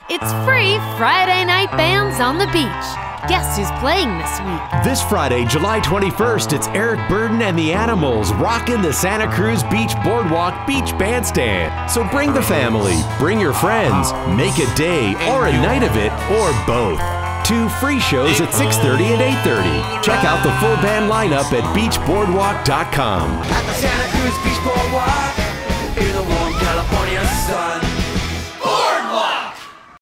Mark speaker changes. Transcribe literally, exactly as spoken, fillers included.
Speaker 1: It's free Friday night bands on the beach. Guess who's playing this week?
Speaker 2: This Friday, July twenty-first, it's Eric Burdon and the Animals rocking the Santa Cruz Beach Boardwalk Beach Bandstand. So bring the family, bring your friends, make a day or a night of it, or both. Two free shows at six thirty and eight thirty. Check out the full band lineup at beach boardwalk dot com.
Speaker 3: At the Santa Cruz Beach Boardwalk, in the warm California sun.